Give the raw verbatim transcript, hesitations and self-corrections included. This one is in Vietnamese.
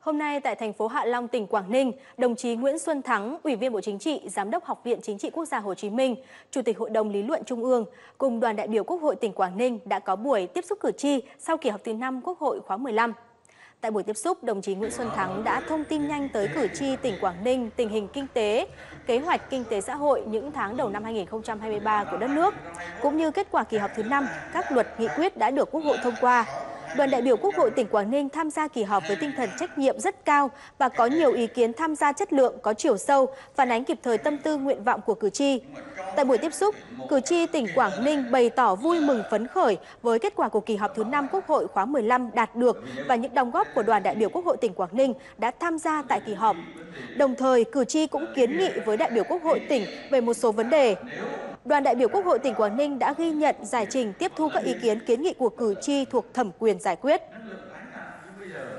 Hôm nay tại thành phố Hạ Long, tỉnh Quảng Ninh, đồng chí Nguyễn Xuân Thắng, Ủy viên Bộ Chính trị, Giám đốc Học viện Chính trị Quốc gia Hồ Chí Minh, Chủ tịch Hội đồng Lý luận Trung ương cùng đoàn đại biểu Quốc hội tỉnh Quảng Ninh đã có buổi tiếp xúc cử tri sau kỳ họp thứ năm Quốc hội khóa mười lăm. Tại buổi tiếp xúc, đồng chí Nguyễn Xuân Thắng đã thông tin nhanh tới cử tri tỉnh Quảng Ninh tình hình kinh tế, kế hoạch kinh tế xã hội những tháng đầu năm hai nghìn không trăm hai mươi ba của đất nước, cũng như kết quả kỳ họp thứ năm, các luật nghị quyết đã được Quốc hội thông qua. Đoàn đại biểu Quốc hội tỉnh Quảng Ninh tham gia kỳ họp với tinh thần trách nhiệm rất cao và có nhiều ý kiến tham gia chất lượng, có chiều sâu, phản ánh kịp thời tâm tư nguyện vọng của cử tri. Tại buổi tiếp xúc, cử tri tỉnh Quảng Ninh bày tỏ vui mừng phấn khởi với kết quả của kỳ họp thứ năm Quốc hội khóa mười lăm đạt được và những đóng góp của đoàn đại biểu Quốc hội tỉnh Quảng Ninh đã tham gia tại kỳ họp. Đồng thời, cử tri cũng kiến nghị với đại biểu Quốc hội tỉnh về một số vấn đề. Đoàn đại biểu Quốc hội tỉnh Quảng Ninh đã ghi nhận, giải trình, tiếp thu các ý kiến kiến nghị của cử tri thuộc thẩm quyền giải quyết.